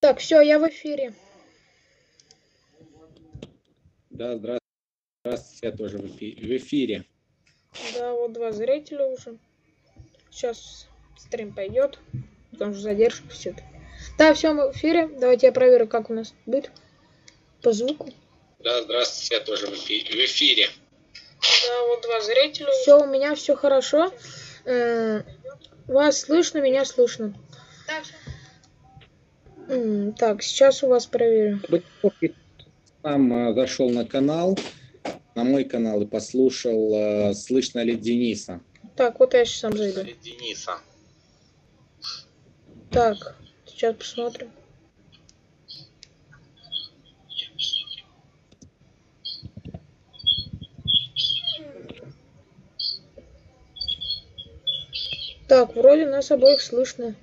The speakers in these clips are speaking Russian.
Так, все, я в эфире. Да, здравствуйте, я тоже в эфире. Да, вот 2 зрителя уже. Сейчас стрим пойдет. Потому что задержка все-таки. Да, все, мы в эфире. Давайте я проверю, как у нас будет по звуку. Да, здравствуйте, я тоже в эфире. Да, вот 2 зрителя. Все, у меня все хорошо. Вас слышно, меня слышно. Так, сейчас у вас проверю. Сам зашел на канал, на мой канал и послушал, слышно ли Дениса. Так, вот я сейчас сам зайду. Дениса. Так, сейчас посмотрим. Так, вроде нас обоих слышно.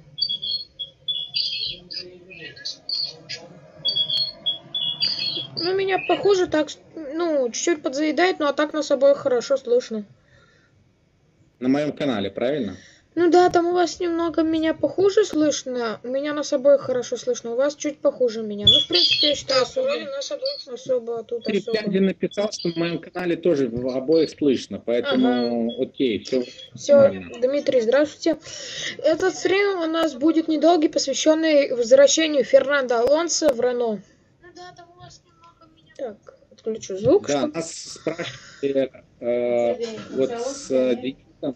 Ну, меня похоже так, ну, чуть-чуть подзаедает, но а так нас обоих хорошо слышно. На моем канале, правильно? Ну да, там у вас немного меня похуже слышно, у меня нас обоих хорошо слышно, у вас чуть похуже меня. Ну, в принципе, я считаю, особо тут особо. Один написал, что на моем канале тоже обоих слышно, поэтому окей, все нормально. Дмитрий, здравствуйте. Этот стрим у нас будет недолгий, посвященный возвращению Фернандо Алонсо в Рено. Ну да, там у вас немного меня... Так, отключу звук. Да, нас спрашивали вот с Денисом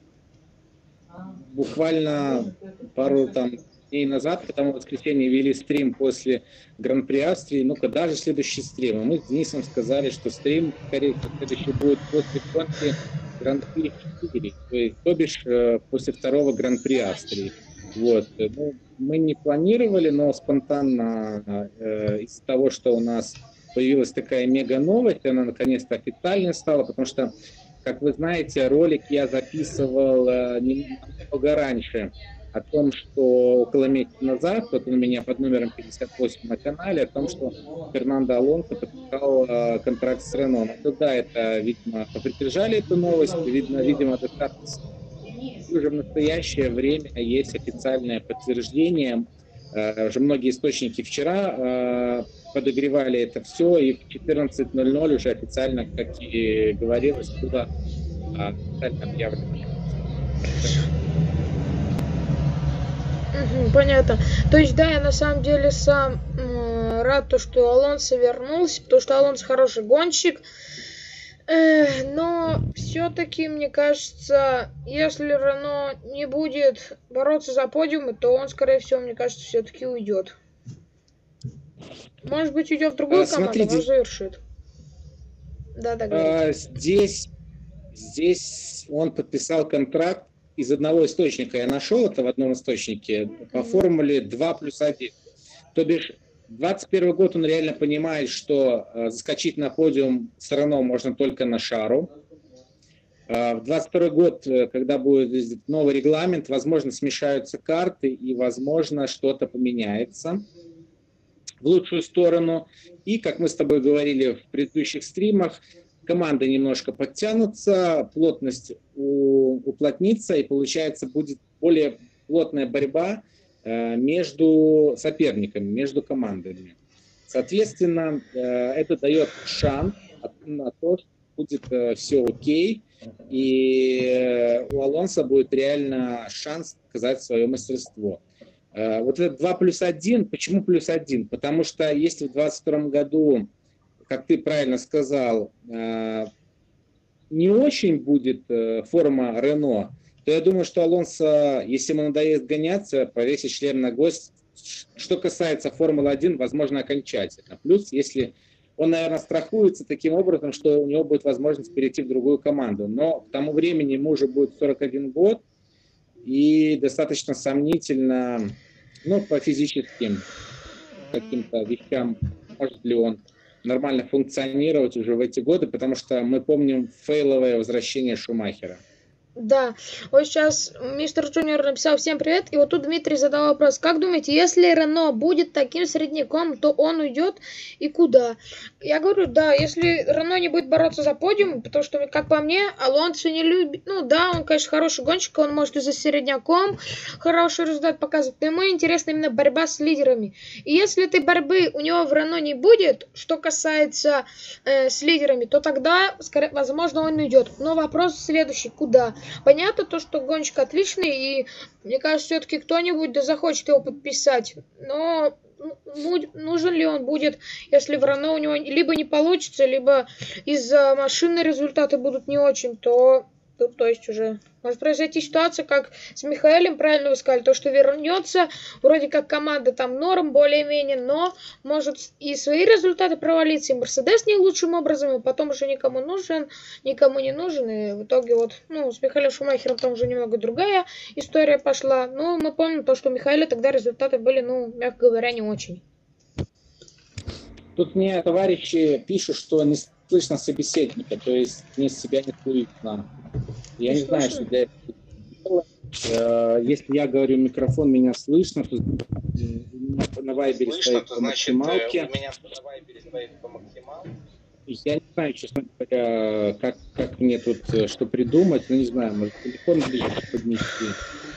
буквально пару дней назад, когда мы в воскресенье вели стрим после Гран-при Австрии, ну-ка, даже следующий стрим. И мы с Денисом сказали, что стрим, скорее всего, следующий будет после гонки Гран-при 4, то бишь после второго Гран-при Австрии. Вот. Ну, мы не планировали, но спонтанно из-за того, что у нас появилась такая мега-новость, она наконец-то официальной стала, потому что, как вы знаете, ролик я записывал немного раньше о том, что около месяца назад, вот он у меня под номером 58 на канале, о том, что Фернандо Алонсо подписал контракт с Рено. Но тогда это, видимо, попридержали эту новость, видимо, достаточно. И уже в настоящее время есть официальное подтверждение. Уже многие источники вчера подогревали это все, и в 14:00 уже официально, как и говорилось, было официально объявлено. Понятно. То есть, да, я на самом деле сам рад, что Алонсо вернулся, потому что Алонсо хороший гонщик. Но все-таки, мне кажется, если Рено не будет бороться за подиумы, то он, скорее всего, мне кажется, все-таки уйдет. Может быть, уйдет в другую команду, но завершит. Да, здесь он подписал контракт из одного источника. Я нашел это в одном источнике по формуле 2+1. То бишь, 2021 год он реально понимает, что заскочить на подиум все равно можно только на шару. В 2022 год, когда будет новый регламент, возможно, смешаются карты и, возможно, что-то поменяется в лучшую сторону. И, как мы с тобой говорили в предыдущих стримах, команды немножко подтянутся, плотность уплотнится, и, получается, будет более плотная борьба между соперниками, между командами. Соответственно, это дает шанс на то, что будет все окей, и у Алонсо будет реально шанс показать свое мастерство. Вот это 2+1, почему +1? Потому что если в 2022 году, как ты правильно сказал, не очень будет форма Рено, то я думаю, что Алонсо, если ему надоест гоняться, повесит шлем на гвоздь. Что касается Формулы-1, возможно, окончательно. Плюс, если он, наверное, страхуется таким образом, что у него будет возможность перейти в другую команду. Но к тому времени ему уже будет 41 год, и достаточно сомнительно, ну, по физическим каким-то вещам, может ли он нормально функционировать уже в эти годы, потому что мы помним фейловое возвращение Шумахера. Да, вот сейчас мистер Джуниор написал всем привет, и вот тут Дмитрий задал вопрос, как думаете, если Рено будет таким средняком, то он уйдет и куда? Я говорю, да, если Рено не будет бороться за подиум, потому что, как по мне, Алонсо не любит, ну да, он, конечно, хороший гонщик, он может и за середняком хороший результат показывать, но ему интересна именно борьба с лидерами. И если этой борьбы у него в Рено не будет, что касается с лидерами, то тогда, скорее, возможно, он уйдет. Но вопрос следующий, куда? Понятно то, что гонщик отличный, и мне кажется, все-таки кто-нибудь да захочет его подписать. Но нужен ли он будет, если в Рено у него либо не получится, либо из-за машины результаты будут не очень, то тут, то есть уже может произойти ситуация, как с Михаэлем, правильно вы сказали, то, что вернется, вроде как команда там норм, более-менее, но может и свои результаты провалиться, и Мерседес не лучшим образом, и потом уже никому нужен, никому не нужен, и в итоге вот, ну, с Михаэлем Шумахером там уже немного другая история пошла, но мы помним то, что у Михаэля тогда результаты были, ну, мягко говоря, не очень. Тут мне товарищи пишут, что не слышно собеседника, то есть мне себя не слышно. Я не знаю, что для этого. Если я говорю микрофон, меня слышно, то на Вайбере стоит по максималке. Я не знаю, честно говоря, как мне тут что придумать, но не знаю, может телефон ближе поднести.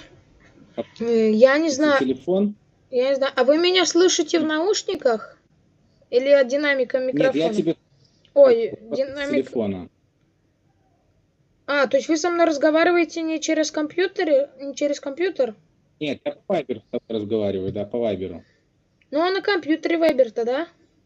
Я не знаю. Телефон? Я не знаю. А вы меня слышите в наушниках? Или от динамика микрофона? Нет, я тебе... Ой, динамик... телефона. А, то есть вы со мной разговариваете не через компьютер? Не через компьютер? Нет, я по Вайберу разговариваю, да, по Вайберу. Ну, а на компьютере Вайбер-то, да?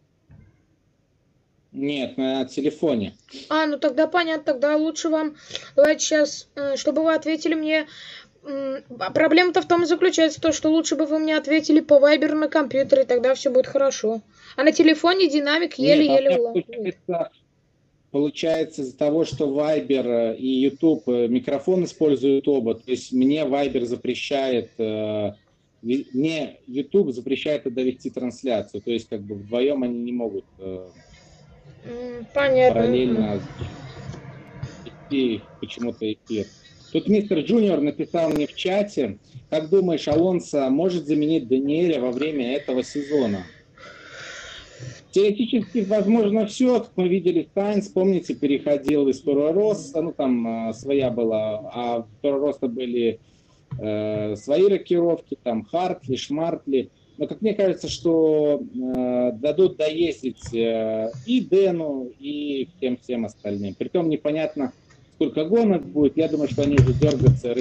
Нет, на телефоне. А, ну тогда понятно, тогда лучше вам... Давайте сейчас, чтобы вы ответили мне... Проблема-то в том и заключается, то, что лучше бы вы мне ответили по Вайберу на компьютере, тогда все будет хорошо. А на телефоне динамик еле-еле улавливает. Получается, из-за того, что Viber и YouTube микрофон используют оба, то есть мне Viber запрещает, мне YouTube запрещает довести трансляцию, то есть как бы вдвоем они не могут параллельно вести почему-то эфир. Тут мистер Джуниор написал мне в чате, как думаешь, Алонсо может заменить Даниэля во время этого сезона? Теоретически возможно все, как мы видели, Сайнс, помните, переходил из Торо Росса, ну там своя была, а в Торо Росса были свои рокировки, там Хартли, Шмартли. Но как мне кажется, что дадут доездить и Дэну, и всем остальным. Притом непонятно, сколько гонок будет. Я думаю, что они уже дергаются.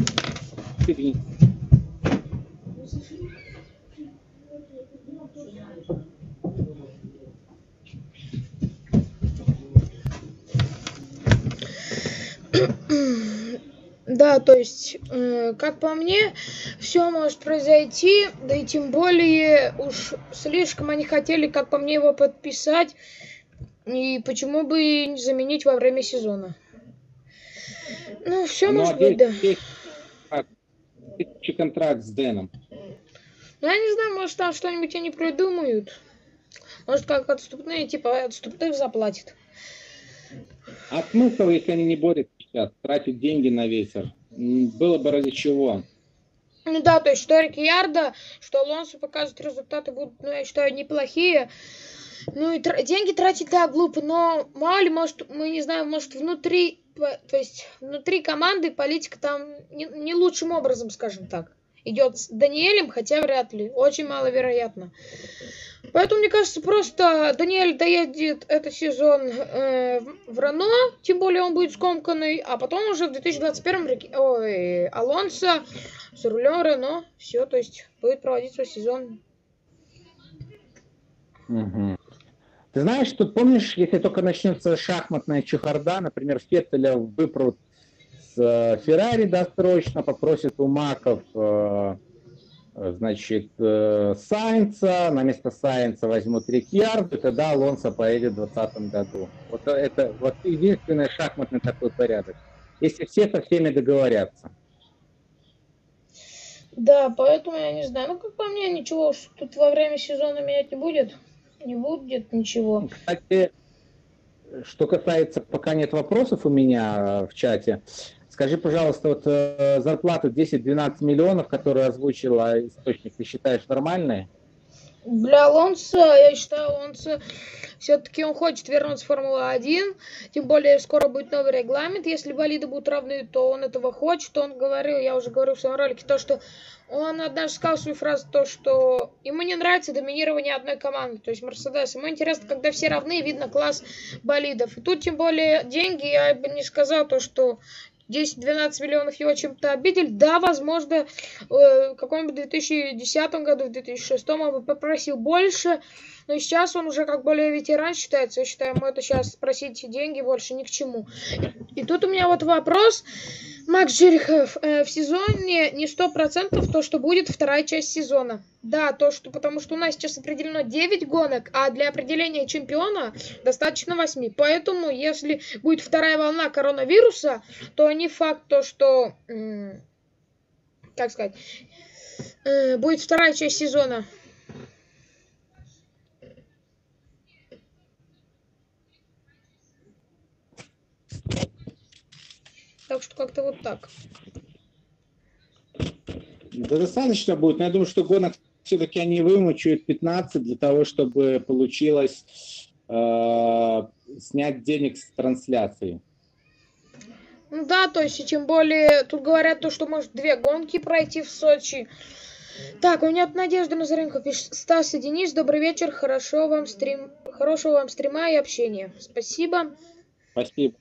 Да, то есть, как по мне, все может произойти, да и тем более уж слишком они хотели, как по мне, его подписать, и почему бы и не заменить во время сезона. Ну, все может быть, да. Контракт с Дэном. Ну, я не знаю, может там что-нибудь они придумают. Может, как отступные, типа отступных заплатит. А смысл, если они не борются сейчас, тратить деньги на ветер? Было бы ради чего? Ну да, то есть что Рикьярдо, что Алонсо показывают результаты будут, ну, я считаю, неплохие. Ну и деньги тратить, да, глупо, но мало ли, может, мы не знаем, может, внутри, то есть внутри команды политика там не лучшим образом, скажем так, идет с Даниэлем, хотя вряд ли, очень маловероятно. Поэтому, мне кажется, просто Даниэль доедет этот сезон в Рено, тем более он будет скомканный, а потом уже в 2021 Алонсо за рулем Рено, все, то есть будет проводить свой сезон. Угу. Ты знаешь, что помнишь, если только начнется шахматная чехарда, например, Феттеля выпрут с Феррари досрочно, попросит у Маков, значит, Сайнца, на место Сайнца возьмут Рикьярдо, и тогда Алонсо поедет в 2020 году. Вот это вот единственный шахматный такой порядок. Если все со всеми договорятся. Да, поэтому я не знаю. Ну, как по мне, ничего тут во время сезона менять не будет. Не будет ничего. Кстати, что касается, пока нет вопросов у меня в чате, Скажи, пожалуйста, вот зарплату 10-12 миллионов, которую озвучила источник, ты считаешь нормальной? Для Алонсо, я считаю, Алонсо все-таки он хочет вернуться в Формулу-1, тем более скоро будет новый регламент, если болиды будут равны, то он этого хочет, он говорил, я уже говорил в своем ролике, то, что он однажды сказал свою фразу, то, что ему не нравится доминирование одной команды, то есть Мерседес, ему интересно, когда все равны, видно класс болидов, и тут тем более деньги, я бы не сказал то, что 10-12 миллионов его чем-то обидели. Да, возможно, в каком-нибудь 2010 году, в 2006 он бы попросил больше, но сейчас он уже как более ветеран считается. Я считаю, ему это сейчас спросить деньги больше ни к чему. И тут у меня вот вопрос. Макс Джерихов, в сезоне не 100% то, что будет вторая часть сезона. Да, то, что, потому что у нас сейчас определено 9 гонок, а для определения чемпиона достаточно 8. Поэтому, если будет вторая волна коронавируса, то не факт то, что, как сказать, будет вторая часть сезона. Так что как-то вот так. Да достаточно будет, но я думаю, что гонок все-таки они вымучают 15 для того, чтобы получилось снять денег с трансляции. Ну да, то есть, и тем более, тут говорят то, что может 2 гонки пройти в Сочи. Так, у меня тут Надежда Назаренко пишет. Стас и Денис, добрый вечер, хорошего вам стрима и общения. Спасибо. Спасибо.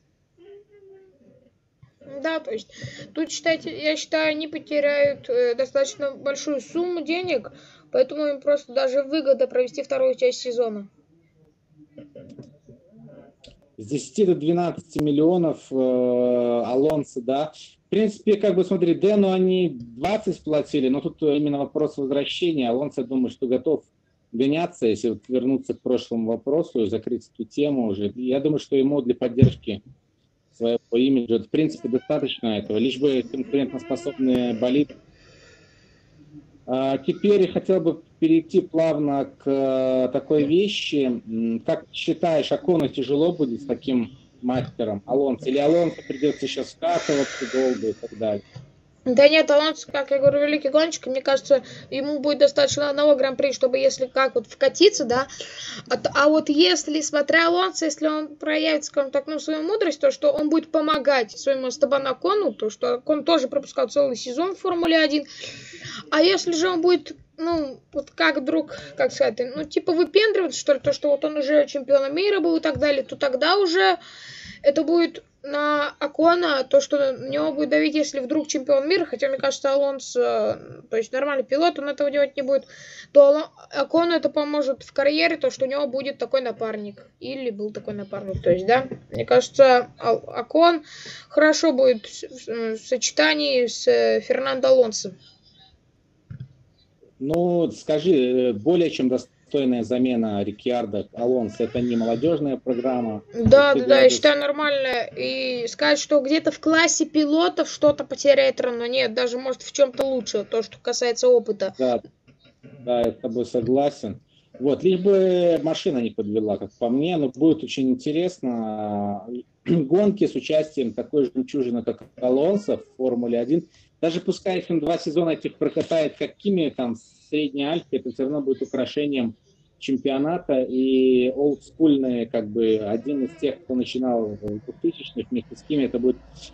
Да, то есть, тут, считайте, я считаю, они потеряют достаточно большую сумму денег, поэтому им просто даже выгодно провести вторую часть сезона. С 10 до 12 миллионов Алонсо, да. В принципе, как бы, смотри, Дэну они 20 сплатили, но тут именно вопрос возвращения. Алонсо, я думаю, что готов гоняться, если вот вернуться к прошлому вопросу и закрыть эту тему уже. Я думаю, что ему для поддержки своего имиджа, в принципе, достаточно этого, лишь бы конкурентоспособные болиды. Теперь я хотел бы перейти плавно к такой вещи. Как считаешь, Окону тяжело будет с таким мастером Алонсо? Или Алонсо придется сейчас скатываться долго и так далее? Да нет, Алонсо, как я говорю, великий гонщик, мне кажется, ему будет достаточно одного гран-при, чтобы если как вот вкатиться, да, а вот если, смотря Алонсо, если он проявит, скажем так, ну, свою мудрость, то, что он будет помогать своему Эстебану Окону, то, что Окон тоже пропускал целый сезон в Формуле-1, а если же он будет, ну, вот как вдруг, как сказать, ну, типа выпендриваться, что ли, то, что вот он уже чемпионом мира был и так далее, то тогда уже это будет на Окона, то, что на него будет давить, если вдруг чемпион мира, хотя, мне кажется, Алонсо, то есть нормальный пилот, он этого делать не будет, то Окону это поможет в карьере, то, что у него будет такой напарник, или был такой напарник, то есть, да, мне кажется, Окон хорошо будет в сочетании с Фернандо Алонсо. Ну, скажи, более чем достойная замена Рикьярдо Алонсо, это не молодежная программа? Да, я считаю нормально. И сказать, что где-то в классе пилотов что-то потеряет рано, нет, даже может в чем-то лучше, то, что касается опыта. Да, я с тобой согласен. Вот, лишь бы машина не подвела, как по мне, но будет очень интересно. Гонки с участием такой жемчужины, как Алонсо в Формуле-1, даже пускай если он 2 сезона этих прокатает, как Кими там в Средней Альпе, это все равно будет украшением чемпионата, и олдскульный, как бы, один из тех, кто начинал в 2000-х вместе с Кими, это будет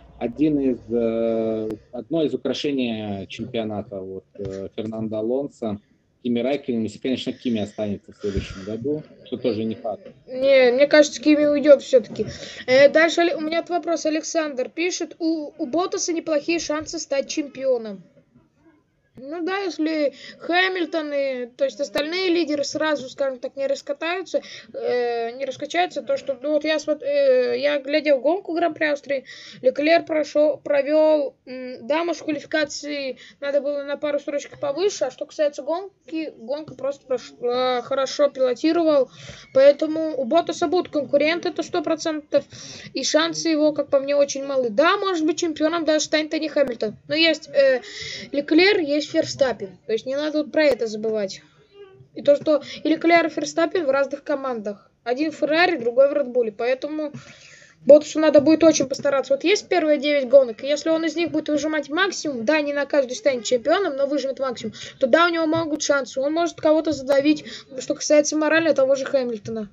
одно из украшений чемпионата, вот, Фернандо Алонсо, Кими Райкконен, если, конечно, Кими останется в следующем году, что тоже не факт. Не, мне кажется, Кими уйдет все-таки. Дальше у меня вопрос. Александр пишет, у Боттаса неплохие шансы стать чемпионом. Ну да, если Хэмилтон и, то есть остальные лидеры сразу, скажем так, не раскачаются, то что, ну вот я глядел гонку Гран-при Австрии, Леклер провел, да, может, в квалификации надо было на пару строчек повыше, а что касается гонка просто хорошо пилотировал, поэтому у Боттаса будут конкуренты, это 100%, и шансы его, как по мне, очень малы. Да, может быть, чемпионом даже станет Тони Хэмилтон, но есть Леклер, есть Ферстаппен. То есть не надо вот про это забывать. И то, что и Леклер и Ферстаппен в разных командах. Один в Феррари, другой в Red Bull. Поэтому Ботасу надо будет очень постараться. Вот есть первые 9 гонок, и если он из них будет выжимать максимум, да, не на каждый станет чемпионом, но выжмет максимум, то да, у него могут шансы. Он может кого-то задавить, что касается морали того же Хэмилтона.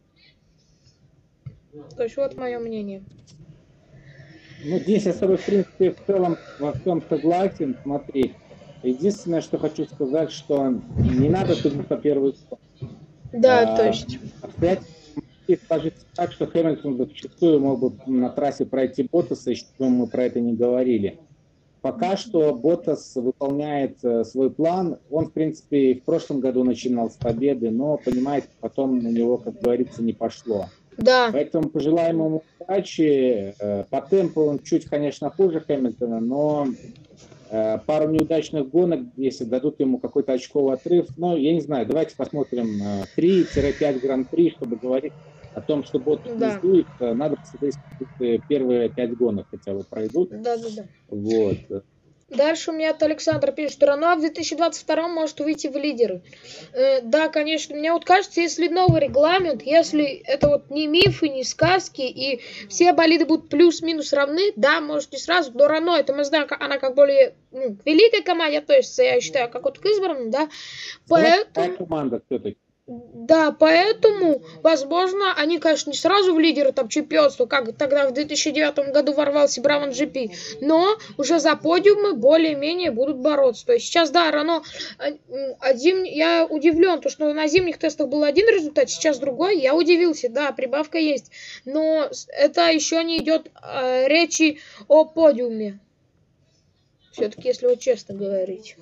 То есть вот мое мнение. Ну, здесь я с тобой, в принципе, в целом во всем согласен. Смотри, единственное, что хочу сказать, что не надо судить по первой гонке. Да, то есть. Обстоятельства сложится так, что Хэмилтон бы вчастую мог бы на трассе пройти Ботаса, еще мы про это не говорили. Пока что Ботас выполняет свой план. Он, в принципе, в прошлом году начинал с победы, но, понимаете, потом у него, как говорится, не пошло. Да. Поэтому пожелаем ему удачи. По темпу он чуть, конечно, хуже Хэмилтона, но пару неудачных гонок, если дадут ему какой-то очковый отрыв, ну, я не знаю, давайте посмотрим 3-5 гран-при, чтобы говорить о том, что Ботас не сдует. Надо посмотреть, первые 5 гонок хотя бы пройдут. Да. Вот. Дальше у меня от Александра пишет, что Рено в 2022 может выйти в лидеры. Да, конечно, мне вот кажется, если новый регламент, если это вот не мифы, не сказки, и все болиды будут плюс-минус равны, да, может не сразу, но Рено, это мы знаем, она как более к великой команде относится, я считаю, как вот к избранным, да. Поэтому... команда все-таки. Да, поэтому, возможно, они, конечно, не сразу в лидеры там чемпионства, как тогда в 2009 году ворвался Браун GP, но уже за подиумы более-менее будут бороться. То есть сейчас, да, Рено один, я удивлен, то что на зимних тестах был один результат, сейчас другой, я удивился, да, прибавка есть, но это еще не идет речи о подиуме. Все-таки, если вот честно говорить.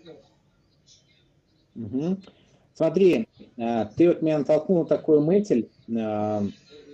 Угу. Смотри, ты вот меня натолкнул такую мысль. Я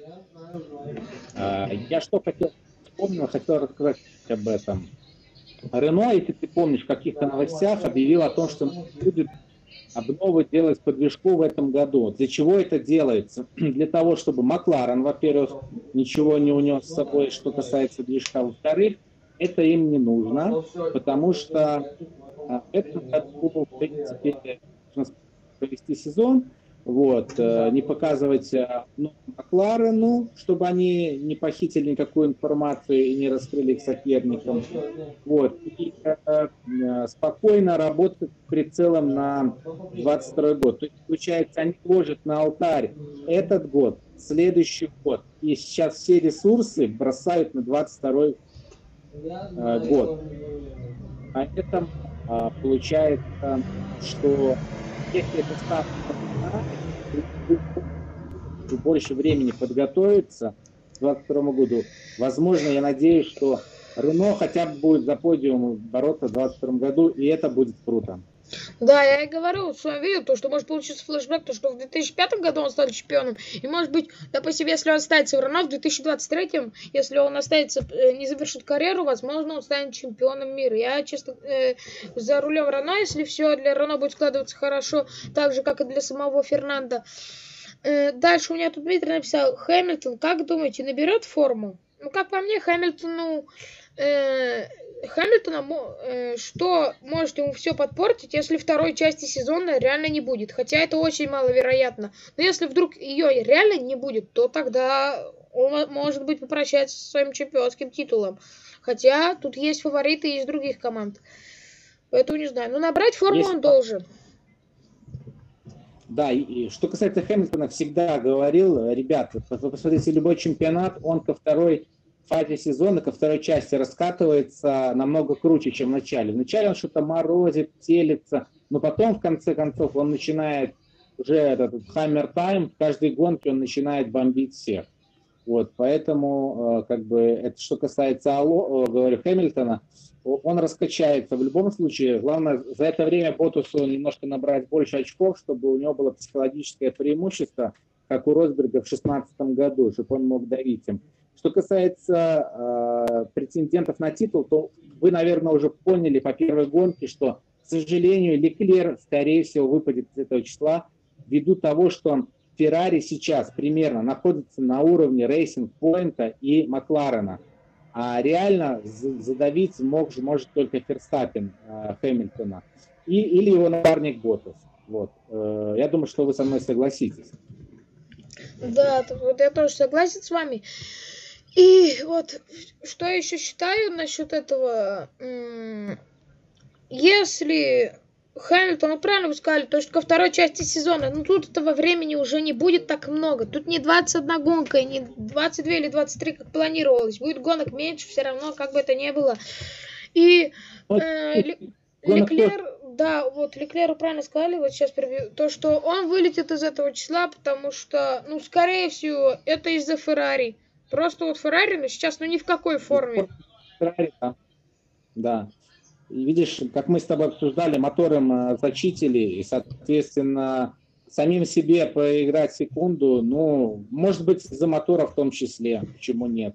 что хотел рассказать об этом. Рено, если ты помнишь, в каких-то новостях объявил о том, что будет обновы делать по движку в этом году. Для чего это делается? Для того, чтобы Макларен, во-первых, ничего не унес с собой, что касается движка. Во-вторых, это им не нужно, потому что в этом году, в принципе, провести сезон, вот, не показывать Макларену, чтобы они не похитили никакую информацию и не раскрыли их соперникам, вот, и спокойно работать прицелом на 22 год. То есть, получается, они вложат на алтарь этот год, следующий год, и сейчас все ресурсы бросают на 22 год. Поэтому получается, что если это ставка больше времени подготовиться к 2022 году, возможно, я надеюсь, что Рено хотя бы будет за подиум бороться в 2022 году, и это будет круто. Да, я и говорю, что я видел, то, что может получиться флешбэк, то, что в 2005 году он стал чемпионом, и может быть, допустим, если он останется в Рено в 2023, если он останется, не завершит карьеру, возможно, он станет чемпионом мира. Я, честно, за рулем Рено, если все для Рено будет складываться хорошо, так же, как и для самого Фернандо. Дальше у меня тут Дмитрий написал, Хэмилтон, как думаете, наберет форму? Ну, как по мне, Хэмилтона, что может ему все подпортить, если второй части сезона реально не будет. Хотя это очень маловероятно. Но если вдруг ее реально не будет, то тогда он, может быть, попрощается со своим чемпионским титулом. Хотя тут есть фавориты из других команд. Поэтому не знаю. Но набрать форму он должен. Да, и что касается Хэмилтона, всегда говорил, ребята, посмотрите, любой чемпионат, он ко второй фазе сезона, ко второй части раскатывается намного круче, чем в начале. Вначале он что-то морозит, телится, но потом, в конце концов, он начинает уже этот хаммер тайм, в каждой гонке он начинает бомбить всех. Вот, поэтому, как бы, это что касается говорю, Хэмилтона, он раскачается в любом случае. Главное, за это время Ботасу немножко набрать больше очков, чтобы у него было психологическое преимущество, как у Росберга в 2016 году, чтобы он мог давить им. Что касается претендентов на титул, то вы, наверное, уже поняли по первой гонке, что, к сожалению, Леклер, скорее всего, выпадет из этого числа, ввиду того, что Феррари сейчас примерно находится на уровне Racing Point и Макларена. А реально задавить может только Ферстаппен Хэмилтона или его напарник Ботас. Вот. Я думаю, что вы со мной согласитесь. Да, вот я тоже согласен с вами. И вот, что я еще считаю насчет этого, если Хэмилтон, ну правильно вы сказали, то есть ко второй части сезона, ну тут этого времени уже не будет так много. Тут не 21 гонка, и не 22 или 23, как планировалось. Будет гонок меньше, все равно, как бы это ни было. И Леклер, да, вот Леклеру правильно сказали, вот сейчас прибью, то, что он вылетит из этого числа, потому что, ну, скорее всего, это из-за Феррари. Просто вот Феррари, ну, сейчас, ну, ни в какой форме. Феррари, да. И видишь, как мы с тобой обсуждали, мотором зачитили, и, соответственно, самим себе поиграть секунду, ну, может быть, из-за мотора в том числе, почему нет?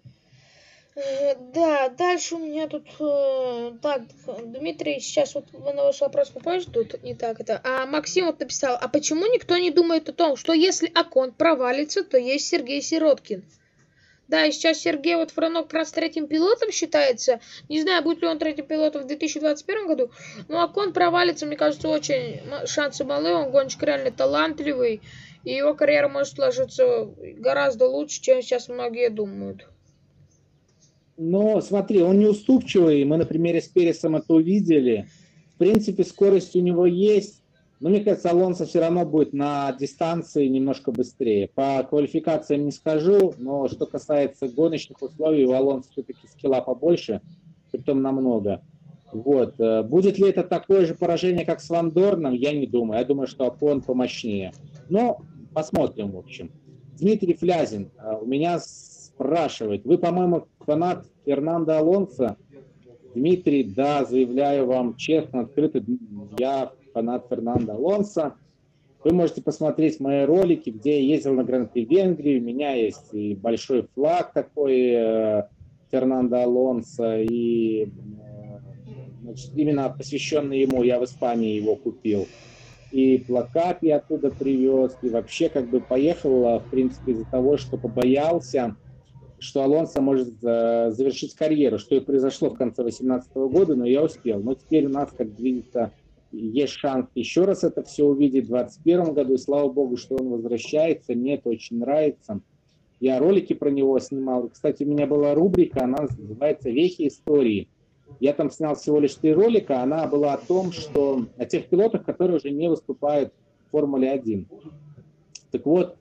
Да, дальше у меня тут... Так, Дмитрий, сейчас вот на ваш вопрос попозже, тут не так это. А Максим вот написал, а почему никто не думает о том, что если Окон провалится, то есть Сергей Сироткин? Да, и сейчас Сергей вот Франок как раз третьим пилотом считается. Не знаю, будет ли он третьим пилотом в 2021 году. Но Окон провалится, мне кажется, очень шансы малы. Он гонщик реально талантливый. И его карьера может сложиться гораздо лучше, чем сейчас многие думают. Но смотри, он неуступчивый. Мы на примере с Пересом это увидели. В принципе, скорость у него есть. Но мне кажется, Алонсо все равно будет на дистанции немножко быстрее. По квалификациям не скажу, но что касается гоночных условий, у Алонсо все-таки скилла побольше, притом намного. Вот. Будет ли это такое же поражение, как с Ван Дорном, я не думаю. Я думаю, что Окон помощнее. Но посмотрим, в общем. Дмитрий Флязин у меня спрашивает. Вы, по-моему, фанат Фернандо Алонсо? Дмитрий, да, заявляю вам честно, открыто, я фанат Фернандо Алонсо. Вы можете посмотреть мои ролики, где я ездил на Гран-при Венгрии. У меня есть и большой флаг такой Фернандо Алонсо, и значит, именно посвященный ему, я в Испании его купил. И плакат я оттуда привез, и вообще как бы поехал, в принципе, из-за того, что побоялся, что Алонсо может завершить карьеру, что и произошло в конце 2018 года, но я успел. Но теперь у нас, как видится, есть шанс еще раз это все увидеть в 2021 году, и слава богу, что он возвращается, мне это очень нравится. Я ролики про него снимал. Кстати, у меня была рубрика, она называется «Вехи истории». Я там снял всего лишь 3 ролика, она была о том, что о тех пилотах, которые уже не выступают в Формуле 1. Так вот,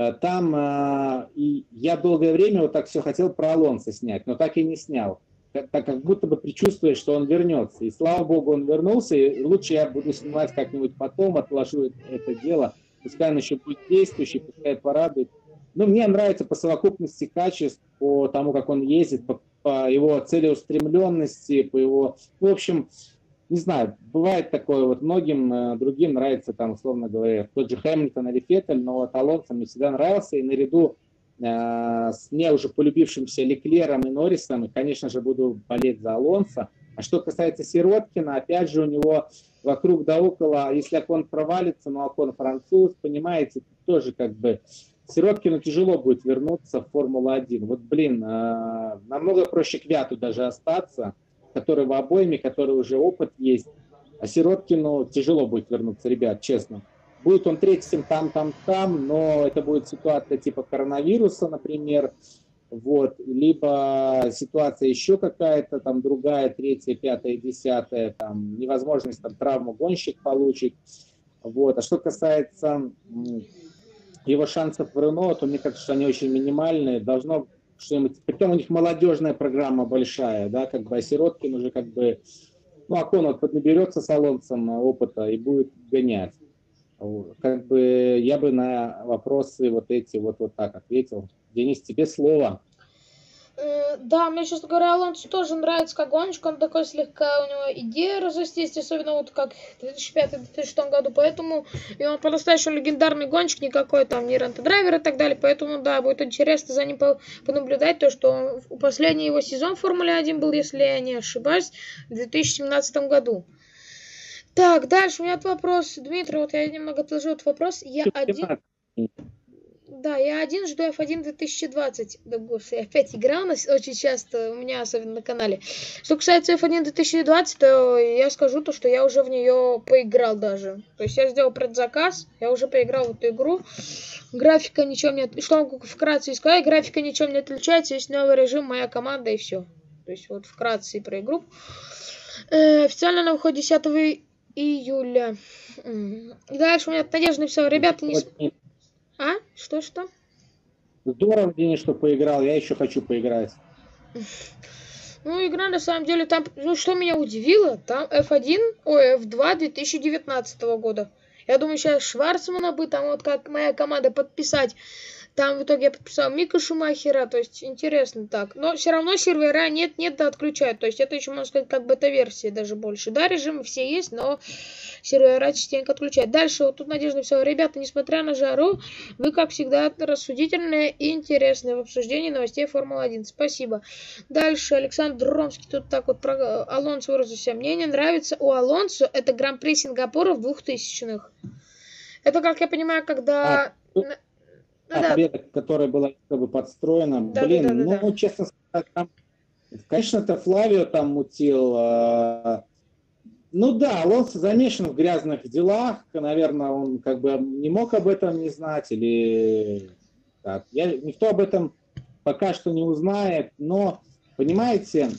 там и я долгое время вот так все хотел про Алонсо снять, но так и не снял. Так как будто бы предчувствуя, что он вернется. И слава богу, он вернулся, и лучше я буду снимать как-нибудь потом, отложу это дело. Пускай он еще будет действующий, пускай порадует. Но мне нравится по совокупности качеств, по тому, как он ездит, по его целеустремленности, по его... В общем, не знаю, бывает такое, вот многим другим нравится, там, условно говоря, тот же Хэмилтон или Феттель, но вот Алонсо мне всегда нравился, и наряду с мне уже полюбившимся Леклером и Норрисом, и, конечно же, буду болеть за Алонсо. А что касается Сироткина, опять же, у него вокруг да около, если Окон провалится, но Окон француз, понимаете, тоже как бы Сироткину тяжело будет вернуться в Формулу-1. Вот, блин, намного проще Квяту даже остаться, который в обойме, который уже опыт есть. А Сироткину тяжело будет вернуться, ребят, честно. Будет он третьим там, но это будет ситуация типа коронавируса, например, вот, либо ситуация еще какая-то, там, другая, третья, пятая, десятая, там, невозможность, там, травму гонщик получить, вот. А что касается его шансов в Рено, то мне кажется, что они очень минимальные, должно что-нибудь, притом у них молодежная программа большая, да, как бы, а Сироткин уже как бы, ну, Окон вот поднаберется с Алонсом опыта и будет гонять. Как бы я бы на вопросы вот эти вот так ответил. Денис, тебе слово. Да, мне, честно говоря, Алонсо тоже нравится как гонщик, он такой слегка, у него идея разрастись, особенно вот как в 2005-2006 году, поэтому и он по-настоящему легендарный гонщик, никакой там не рент-драйвер и так далее, поэтому, да, будет интересно за ним понаблюдать, то, что последний его сезон в Формуле 1 был, если я не ошибаюсь, в 2017 году. Так, дальше у меня вопрос, Дмитрий, вот я немного отложил этот вопрос, Да, я один жду F1 2020. Да, господи, опять игра у нас очень часто, у меня особенно на канале. Что касается F1 2020, то я скажу то, что я уже в нее поиграл даже. То есть я сделал предзаказ, я уже поиграл в эту игру. Графика ничем не отличается. Что могу вкратце сказать, графика ничем не отличается, есть новый режим, моя команда и все. То есть вот вкратце про игру. Официально она выходит 10 июля. И дальше у меня Надежда написала, ребята, не... А? Что? Здорово, Денис, что поиграл. Я еще хочу поиграть. Ну, игра на самом деле там... Ну, что меня удивило, там F2 2019 года. Я думаю, сейчас Шварцмана бы там вот как моя команда подписать. Там в итоге я подписал Мика Шумахера, то есть интересно так. Но все равно сервера нет, да отключают. То есть это еще, можно сказать, как бета-версия даже больше. Да, режимы все есть, но сервера частенько отключают. Дальше вот тут Надежда написала, ребята, несмотря на жару, вы, как всегда, рассудительные и интересные в обсуждении новостей Формулы-1. Спасибо. Дальше Александр Ромский тут так вот про Алонсо выразился. Мне не нравится у Алонсо, это Гран-при Сингапура в 2000-х. Это, как я понимаю, когда... победа, которая была как бы подстроена. Да, да. Честно сказать, там, конечно, это Флавио там мутил. Ну да, Алонсо замешан в грязных делах. Наверное, он как бы не мог об этом не знать. Или так. Никто об этом пока что не узнает. Но, понимаете,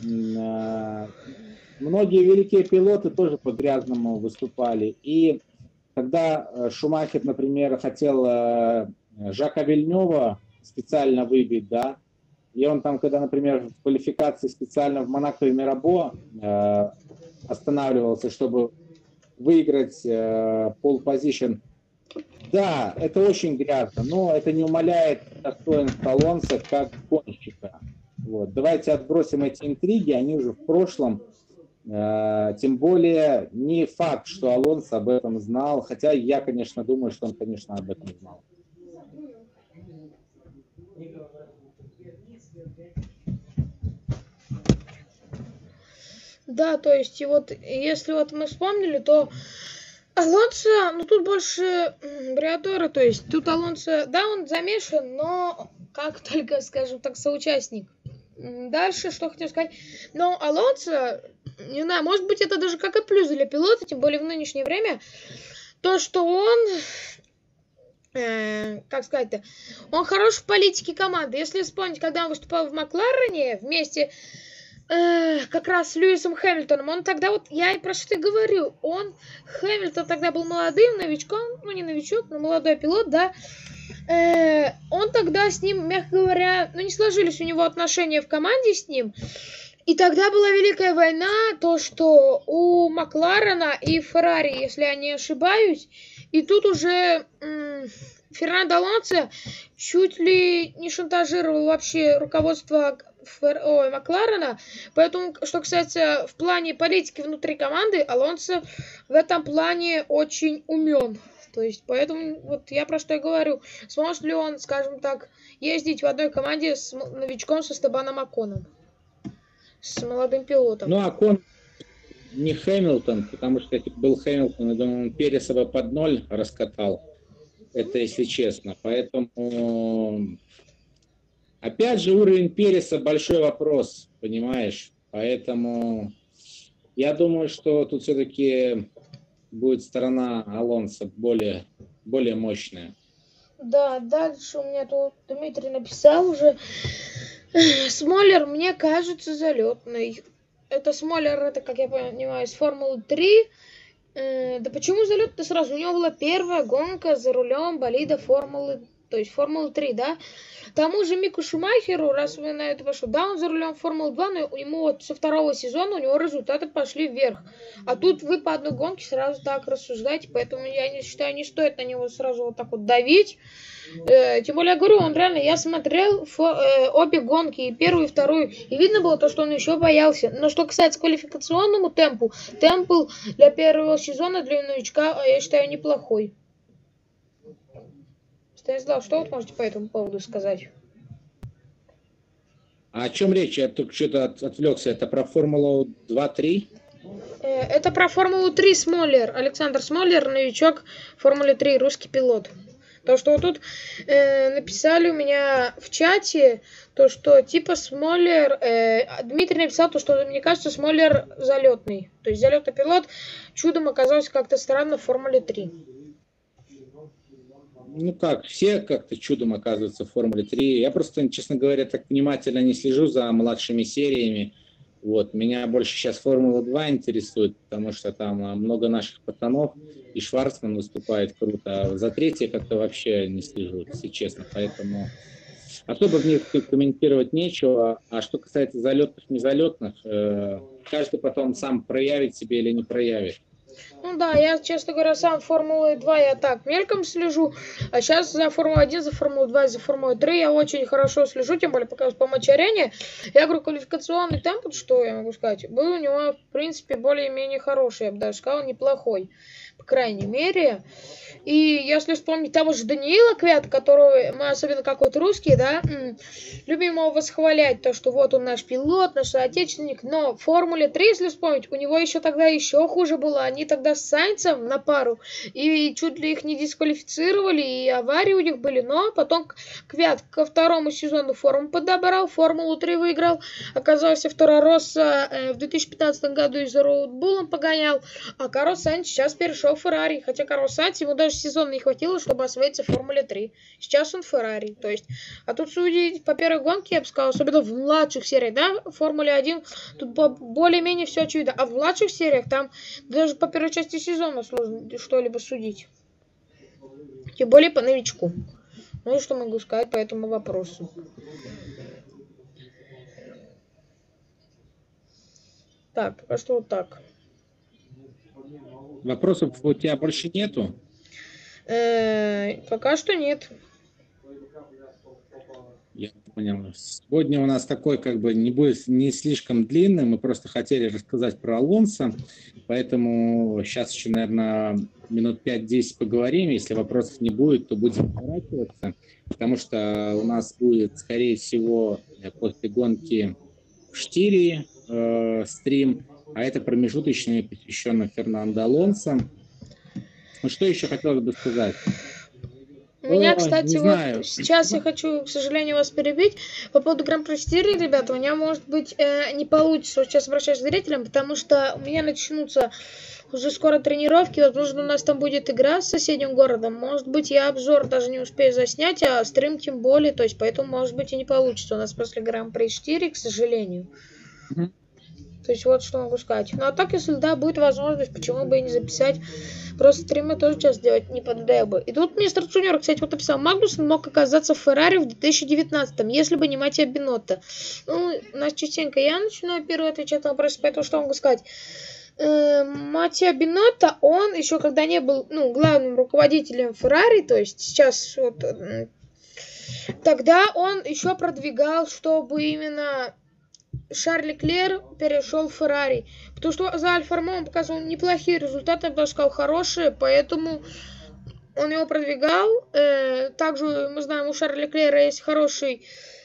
многие великие пилоты тоже по-грязному выступали. И когда Шумахер, например, хотел... Жака Вильнёва специально выбить, да, и он там, когда, например, в квалификации специально в Монако и Мирабо останавливался, чтобы выиграть пол позишн, да, это очень грязно, но это не умаляет достоинства Алонсо как гонщика. Вот. Давайте отбросим эти интриги, они уже в прошлом. Тем более не факт, что Алонсо об этом знал, хотя я, конечно, думаю, что он, конечно, об этом знал. Да, то есть, и вот, если вот мы вспомнили, то Алонсо, ну тут больше Бриатора, то есть, тут Алонсо, да, он замешан, но как только, скажем так, соучастник. Дальше, что хотел сказать, но Алонсо, не знаю, может быть, это даже как и плюс для пилота, тем более в нынешнее время, то, что он... как сказать-то, он хорош в политике команды. Если вспомнить, когда он выступал в Макларене вместе как раз с Льюисом Хэмилтоном, он тогда вот, я и про что и говорю, Хэмилтон тогда был молодым новичком, ну не новичок, но молодой пилот, да, он тогда с ним, мягко говоря, ну не сложились у него отношения в команде с ним, и тогда была Великая война, то, что у Макларена и Феррари, если я не ошибаюсь, и тут уже Фернандо Алонсо чуть ли не шантажировал вообще руководство Макларена. Поэтому, что касается в плане политики внутри команды, Алонсо в этом плане очень умен. То есть, поэтому вот я про что и говорю. Сможет ли он, скажем так, ездить в одной команде с новичком, со Эстебаном Оконом? С молодым пилотом. Ну, Окон не Хэмилтон, потому что если был Хэмилтон, я думаю, он Переса бы под ноль раскатал. Это если честно. Поэтому, опять же, уровень Переса большой вопрос, понимаешь? Поэтому я думаю, что тут все-таки будет сторона Алонсо более мощная. Да, дальше у меня тут Дмитрий написал уже. Смоллер, мне кажется, залетный. Это Смоллер, это, как я понимаю, из Формулы 3. Да почему залет-то сразу? У него была первая гонка за рулем болида Формулы, то есть Формулы 3, да? Тому же Мику Шумахеру, раз вы на это пошли, да, он за рулем Формулы 2, но ему вот со второго сезона у него результаты пошли вверх. А тут вы по одной гонке сразу так рассуждаете, поэтому я не считаю, не стоит на него сразу вот так вот давить. Тем более, я говорю, он реально, я смотрел обе гонки, и первую, и вторую, и видно было то, что он еще боялся. Но что касается квалификационному темпу, темп был для первого сезона, для новичка, я считаю, неплохой. Станислав, что вы можете по этому поводу сказать? А о чем речь? Я только что-то отвлекся. Это про Формулу 2-3? Это про Формулу 3 Смоллер. Александр Смоллер, новичок Формулы 3, русский пилот. То, что вот тут написали у меня в чате, то, что типа Смоллер, Дмитрий написал то, что мне кажется, Смоллер залетный. То есть залетный пилот чудом оказался как-то странно в Формуле 3. Ну как, все как-то чудом оказываются в Формуле 3. Я просто, честно говоря, так внимательно не слежу за младшими сериями. Вот. Меня больше сейчас Формула 2 интересует, потому что там много наших пацанов, и Шварцман выступает круто. А за третье как-то вообще не слежу, если честно. Поэтому особо в них комментировать нечего. А что касается залетных, незалетных, каждый потом сам проявит себе или не проявит. Ну да, я, честно говоря, сам Формулы 2 я так мельком слежу, а сейчас за Формулу 1, за Формулу 2 и за Формулу 3 я очень хорошо слежу, тем более пока по матч-арене. Я говорю, квалификационный темп, что я могу сказать, был у него, в принципе, более-менее хороший, я бы даже сказал, неплохой, по крайней мере. И если вспомнить того же Даниила Квята, которого мы, особенно как вот русские, да, любим его восхвалять, то, что вот он наш пилот, наш соотечественник, но в Формуле 3, если вспомнить, у него еще тогда еще хуже было. Они тогда с Сайнцем на пару, и чуть ли их не дисквалифицировали, и аварии у них были, но потом Квят ко второму сезону форму подобрал, Формулу 3 выиграл, оказался второй Росса в 2015 году из-за Роудбулом погонял, а Карлос Сайнц сейчас перешел в Феррари, хотя Карлос Сайнц, ему даже сезона не хватило, чтобы освоиться в Формуле 3. Сейчас он в Феррари, то есть, а тут судить по первой гонке, я бы сказал, особенно в младших сериях, да, в Формуле 1, тут более-менее все очевидно, а в младших сериях там даже по первой части сезона сложно что-либо судить. Тем более по новичку. Ну и что могу сказать по этому вопросу. Так, пока что вот так. Вопросов у тебя больше нету? Пока что нет. Я понял. Сегодня у нас такой, как бы, не будет не слишком длинный. Мы просто хотели рассказать про Алонсо. Поэтому сейчас еще, наверное, минут 5-10 поговорим. Если вопросов не будет, то будем поворачиваться. Потому что у нас будет, скорее всего, после гонки в Штире стрим. А это промежуточный, посвященный Фернандо Алонсо. Ну, что еще хотелось бы сказать? У меня, кстати, вот сейчас я хочу, к сожалению, вас перебить. По поводу Гран-при Штири, ребята, у меня, может быть, не получится вот сейчас обращаться к зрителям, потому что у меня начнутся уже скоро тренировки. Возможно, у нас там будет игра с соседним городом. Может быть, я обзор даже не успею заснять, а стрим тем более. То есть, поэтому, может быть, и не получится у нас после Гран-при Штири, к сожалению. То есть, вот что могу сказать. Ну, а так, если, да, будет возможность, почему бы и не записать. Просто стримы тоже сейчас делать не поддаю бы. И тут мистер Цунер, кстати, вот написал, Магнусон мог оказаться в Феррари в 2019-м, если бы не Маттиа Бинотто. Ну, у нас частенько я начинаю первый отвечать на вопросы, поэтому что могу сказать. Маттиа Бинотто, он еще когда не был, ну, главным руководителем Феррари, то есть сейчас вот, тогда он еще продвигал, чтобы именно Шарль Леклер перешел в Феррари. Потому что за Альфа Ромео он показывал неплохие результаты, я бы даже сказал, хорошие, поэтому он его продвигал. Также мы знаем, у Шарля Леклера есть хороший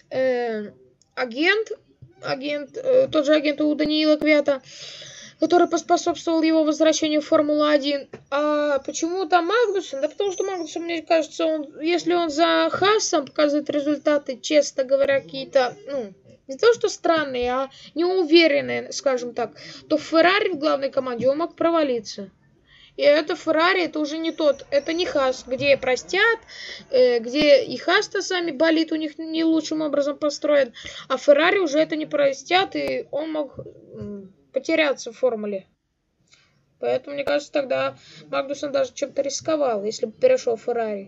агент, тот же агент у Даниила Квята, который поспособствовал его возвращению в Формулу-1. А почему там Магнусон? Да потому что Магнусон, мне кажется, если он за Хаасом показывает результаты, честно говоря, какие-то, ну, не то что странные, а неуверенные, скажем так, то в Феррари в главной команде он мог провалиться. И это Феррари, это уже не тот, это не Хаас, где простят, где и Хаас-то сами болит у них не лучшим образом построен, а Феррари уже это не простят, и он мог потеряться в формуле. Поэтому, мне кажется, тогда Магнусон даже чем-то рисковал, если бы перешел в Феррари.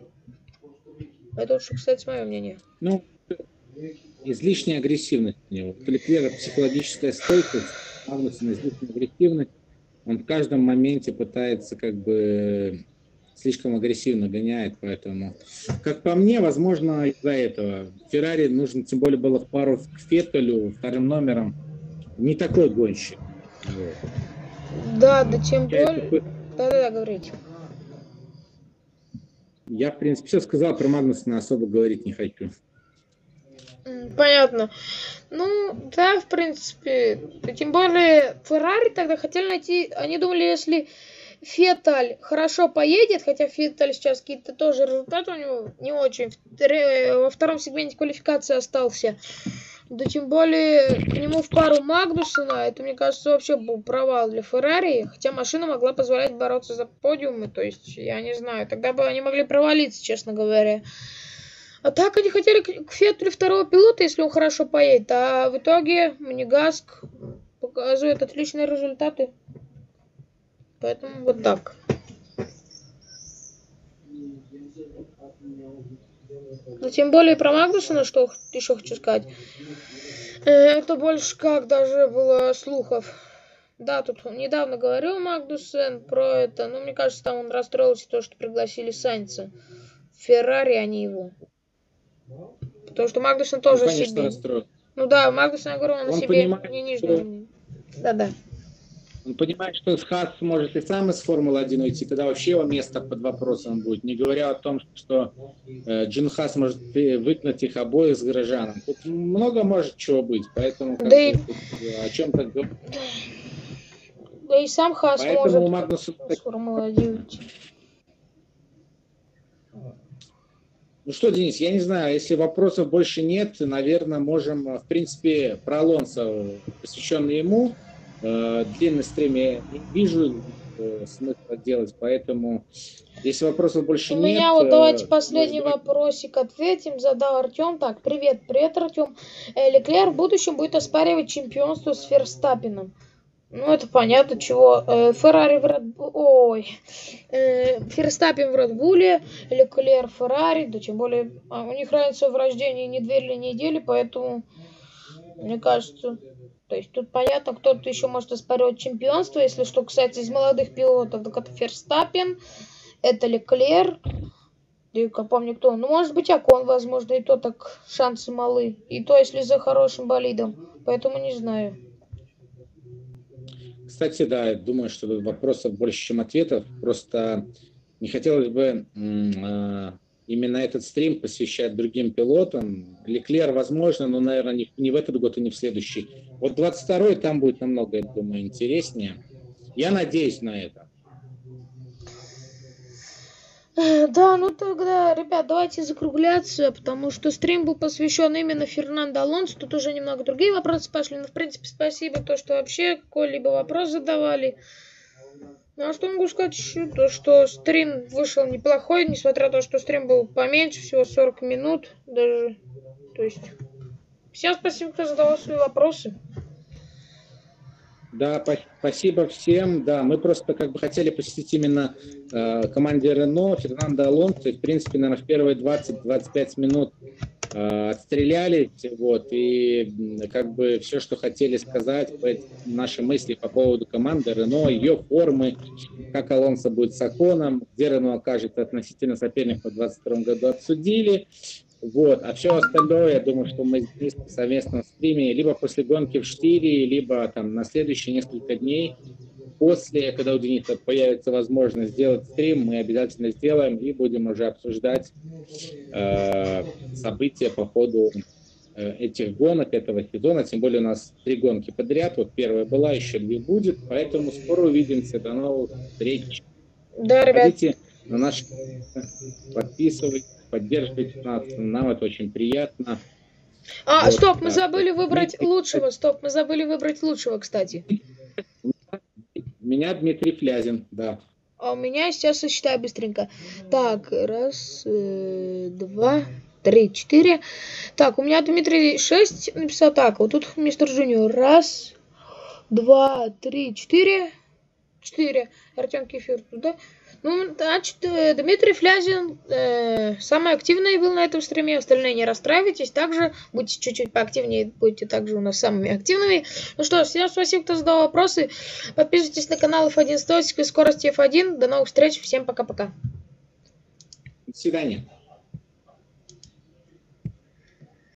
Это уж, кстати, мое мнение. Ну, излишняя агрессивность у него. У Леклера психологическая стойкость, Магнусон излишняя агрессивность. Он в каждом моменте пытается как бы слишком агрессивно гоняет, поэтому, как по мне, возможно, из-за этого. Феррари нужно, тем более, было в пару к Феттелю, вторым номером. Не такой гонщик. Вот. Да, тем более. Да, говорите. Я, в принципе, все сказал про Магнусона, особо говорить не хочу. Понятно. Ну, да, в принципе. Тем более, Феррари тогда хотели найти... Они думали, если Феттель хорошо поедет, хотя Феттель сейчас какие-то тоже результаты у него не очень. Во втором сегменте квалификации остался. Да тем более к нему в пару Магнусена. Это, мне кажется, вообще был провал для Феррари. Хотя машина могла позволять бороться за подиумы. То есть, я не знаю. Тогда бы они могли провалиться, честно говоря. А так они хотели к Феттелю второго пилота, если он хорошо поедет. А в итоге Монегаск показывает отличные результаты. Поэтому вот так. Но тем более про Магнусона, что еще хочу сказать. Это больше как даже было слухов. Да, тут недавно говорил Магнусен про это. Но мне кажется, там он расстроился, то, что пригласили Сайнца. Феррари, а не его. Потому что Магнусен тоже конечно, себе. расстроен. Ну да, Магнусен, я говорю, он себе понимает, не нижний. Да-да. Он понимает, что Хаас может и сам из Формулы-1 уйти, тогда вообще его место под вопросом будет. Не говоря о том, что Джин Хаас может выгнать их обоих с горожаном. Тут много может чего быть, поэтому Да и... о чем-то говорить. Да и сам Хаас Поэтому может с Формулы-1 уйти. Ну что, Денис, я не знаю, если вопросов больше нет, наверное, можем, в принципе, про Алонсо, посвященный ему, длинный стрим я не вижу смысла делать, поэтому если вопросов больше нет... У меня вот давайте последний вопросик ответим, задал Артем. Так, привет, Артем. Леклер в будущем будет оспаривать чемпионство с Ферстаппеном. Ну, это понятно, чего. Феррари в Ферстаппен в Редбуле, Леклер в Феррари, да тем более у них разница в рождении не 2 недели, поэтому, мне кажется, то есть тут понятно, кто-то еще может оспаривать чемпионство, если что, кстати, из молодых пилотов, так это Ферстаппен, это Леклер, я помню кто, ну, может быть, Окон, возможно, и то так шансы малы, и то, если за хорошим болидом, поэтому не знаю. Кстати, да, я думаю, что вопросов больше, чем ответов. Просто не хотелось бы именно этот стрим посвящать другим пилотам. Леклер, возможно, но, наверное, не в этот год и не в следующий. Вот 22-й там будет намного, я думаю, интереснее. Я надеюсь на это. Да, ну тогда, ребят, давайте закругляться, потому что стрим был посвящен именно Фернандо Алонсо. Тут уже немного другие вопросы пошли. Но, в принципе, спасибо, то, что вообще какой-либо вопрос задавали. Ну, а что могу сказать еще? То, что стрим вышел неплохой, несмотря на то, что стрим был поменьше, всего 40 минут даже. То есть, всем спасибо, кто задавал свои вопросы. Да, спасибо всем. Да, мы просто как бы хотели посетить именно команде Рено, Фернандо Алонсо. И, в принципе, наверное, в первые 20-25 минут отстрелялись. Вот, и как бы все, что хотели сказать, наши мысли по поводу команды Рено, ее формы, как Алонсо будет с Оконом, где Рено окажется относительно соперников в 2022 году, обсудили. Вот. А все остальное, я думаю, что мы здесь в совместном стриме либо после гонки в Штире, либо там на следующие несколько дней после, когда у Дениса появится возможность сделать стрим, мы обязательно сделаем и будем уже обсуждать события по ходу этих гонок этого сезона. Тем более у нас 3 гонки подряд. Вот первая была, еще 2 будет. Поэтому скоро увидимся. До новых встреч. Да, ребят. Заходите на наш канал, подписывайтесь, поддерживайте нас. Нам это очень приятно. Вот, стоп, мы забыли выбрать лучшего. Стоп, мы забыли выбрать лучшего, кстати. У меня Дмитрий Флязин, да. А у меня сейчас сосчитаю быстренько. Так, 1, 2, 3, 4. Так, у меня Дмитрий 6 написал так. Вот тут мистер Джуниор. 1, 2, 3, 4. 4. Артем Кефир туда. Ну, значит, Дмитрий Флязин самый активный был на этом стриме, остальные не расстраивайтесь, также будьте чуть-чуть поактивнее, будете также у нас самыми активными. Ну что ж, всем спасибо, кто задал вопросы, подписывайтесь на канал F1 Стойки, скорости F1, до новых встреч, всем пока-пока. До свидания.